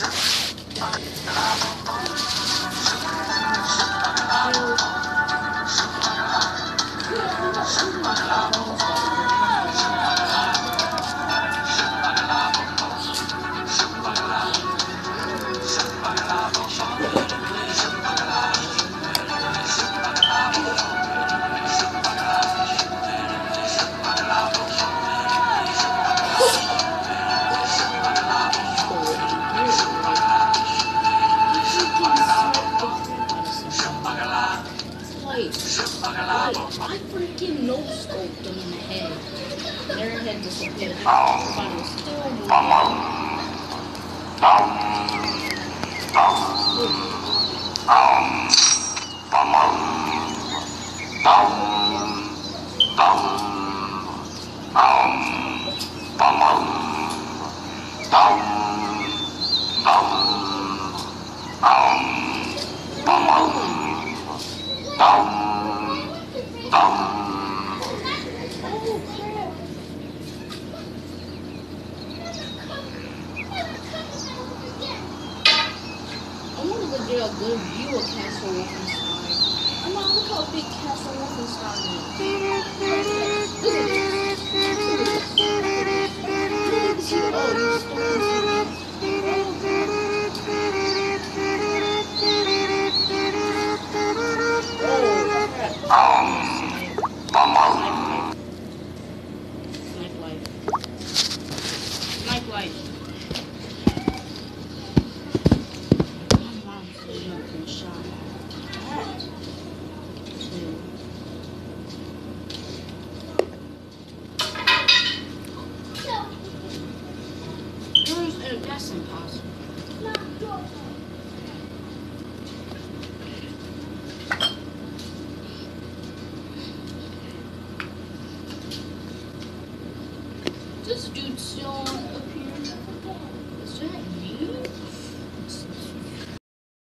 I freaking no scoped them in the head. Their head disappeared. Everybody was still get a good view of Castle Wolfenstein. And now look how big Castle Wolfenstein is. Look at this. Oh, you stole Snipe life. That's impossible. This dude's still on.